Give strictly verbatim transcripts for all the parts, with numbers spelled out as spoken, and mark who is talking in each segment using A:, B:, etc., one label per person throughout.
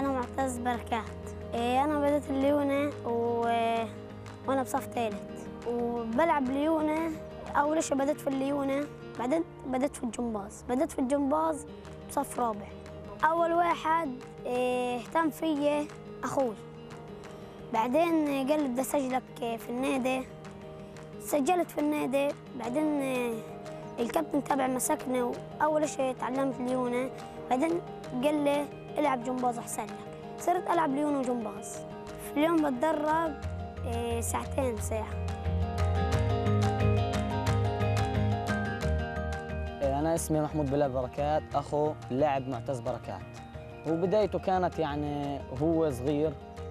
A: أنا معتز بركات. إيه أنا بدأت الليونة و... وأنا بصف ثالث، وبلعب ليونة. أول شيء بدأت في الليونة، بعدين بدأت في الجمباز، بدأت في الجمباز بصف رابع. أول واحد إيه اهتم فيي أخوي، بعدين قال لي بدي أسجلك في النادي. سجلت في النادي، بعدين الكابتن تبع مسكني وأول شيء تعلمت ليونة، بعدين قال لي العب جمباز أحسن لك. صرت ألعب ليونة وجمباز. في اليوم بتدرب ساعتين ساعة.
B: أنا اسمي محمود بلال بركات، أخو اللاعب معتز بركات. وبدايته كانت يعني هو صغير،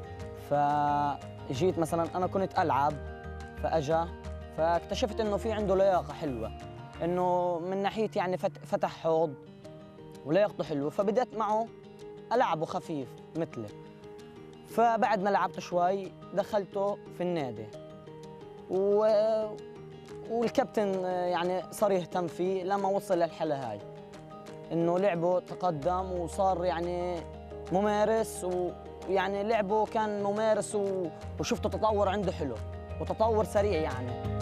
B: فجيت مثلا أنا كنت ألعب فأجا فاكتشفت إنه في عنده لياقة حلوة، إنه من ناحية يعني فتح حوض ولياقته حلوة، فبدأت معه ألعبه خفيف مثله. فبعد ما لعبت شوي دخلته في النادي و... والكابتن يعني صار يهتم فيه لما وصل للحالة هاي، إنه لعبه تقدم وصار يعني ممارس، ويعني لعبه كان ممارس و... وشفته تطور عنده حلو وتطور سريع يعني.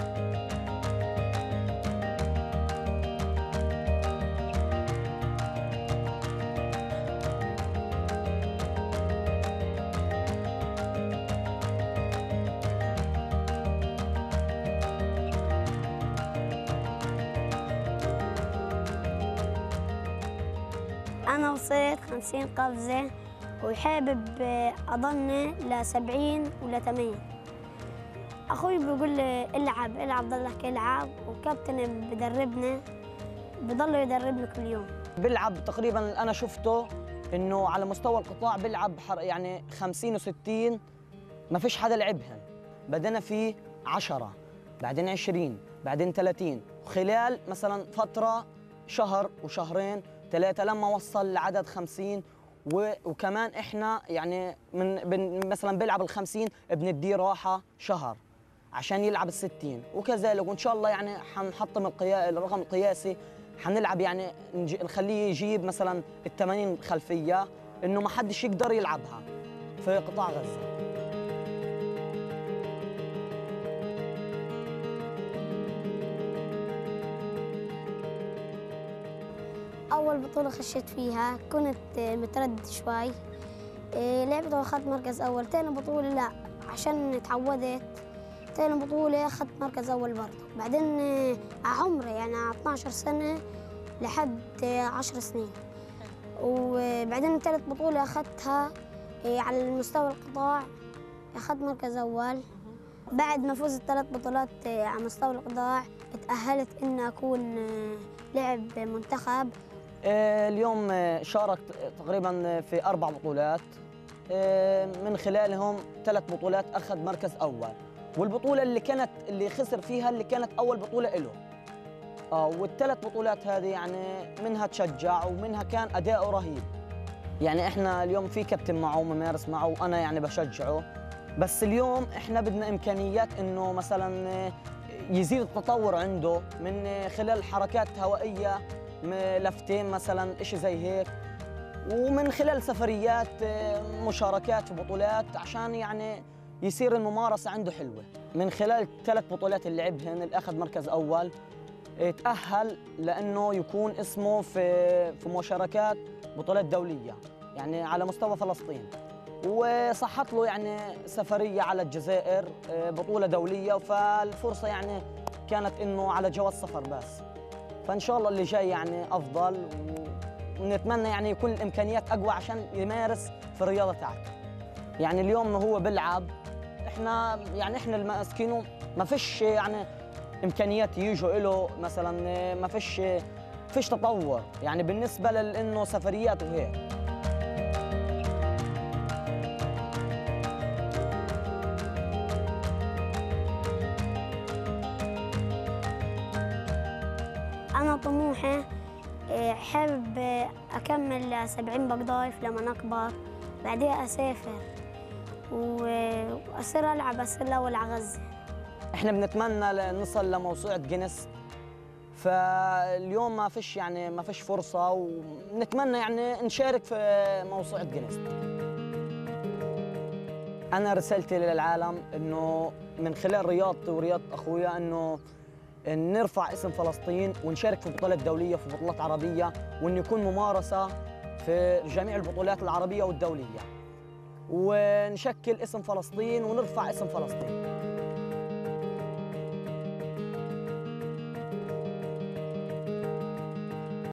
A: أنا وصلت خمسين قفزة وحابب أضلني لسبعين ولا ثمانين. أخوي بيقول لي العب العب ضلك العب، وكابتن بدربني بضل يدربني كل يوم.
B: بيلعب تقريبا أنا شفته إنه على مستوى القطاع بيلعب يعني خمسين وستين، ما فيش حدا لعبهن. بدنا فيه عشرة، بعدين عشرين، بعدين ثلاثين، وخلال مثلا فترة شهر وشهرين ثلاثة لما وصل لعدد خمسين. وكمان احنا يعني من مثلا بيلعب ال خمسين بنديه راحة شهر عشان يلعب ال ستين، وكذلك وان شاء الله يعني حنحطم الرقم القياسي، حنلعب يعني نخليه يجيب مثلا ال ثمانين خلفية، انه ما حدش يقدر يلعبها في قطاع غزة.
A: أول بطولة خشيت فيها كنت متردد شوي، لعبت وأخذت مركز أول. تاني بطولة لا، عشان اتعودت. تاني بطولة أخذت مركز أول برضه. بعدين عمري يعني اثنعش سنة لحد عشر سنين. وبعدين ثالث بطولة أخذتها على المستوى القطاع، أخذت مركز أول. بعد ما فزت ثلاث بطولات على مستوى القطاع اتأهلت إن أكون لاعب منتخب.
B: اليوم شاركت تقريبا في أربع بطولات، من خلالهم ثلاث بطولات أخذ مركز أول، والبطولة اللي كانت اللي خسر فيها اللي كانت أول بطولة له. آه والثلاث بطولات هذه يعني منها تشجع ومنها كان أداؤه رهيب. يعني إحنا اليوم في كابتن معه ممارس معه وأنا يعني بشجعه، بس اليوم إحنا بدنا إمكانيات إنه مثلا يزيد التطور عنده من خلال حركات هوائية، لفتين مثلا إشي زي هيك، ومن خلال سفريات مشاركات في بطولات عشان يعني يصير الممارسة عنده حلوة. من خلال ثلاث بطولات اللي لعبهن اللي أخذ مركز أول، تأهل لأنه يكون اسمه في في مشاركات بطولات دولية يعني على مستوى فلسطين، وصحت له يعني سفرية على الجزائر بطولة دولية، فالفرصة يعني كانت إنه على جواز سفر بس. فإن شاء الله اللي جاي يعني أفضل، ونتمنى يعني يكون الإمكانيات أقوى عشان يمارس في الرياضة تاعته. يعني اليوم هو بيلعب، إحنا يعني إحنا الماسكينه ما فيش يعني إمكانيات يجوا له مثلا، ما فيش فيش تطور يعني بالنسبة لأنه سفريات وهيك.
A: أنا طموحي حابب أكمل سبعين بقضايف لما نكبر، بعدها أسافر وأصير ألعب أصير الأول على غزة.
B: إحنا بنتمنى نوصل لموسوعة جينيس، فاليوم ما فيش يعني ما فيش فرصة، ونتمنى يعني نشارك في موسوعة جينيس. أنا رسالتي للعالم إنه من خلال رياضتي ورياضة أخويا إنه نرفع اسم فلسطين ونشارك في بطولات دولية وفي بطولات عربية، وإنه يكون ممارسة في جميع البطولات العربية والدولية، ونشكل اسم فلسطين ونرفع اسم فلسطين.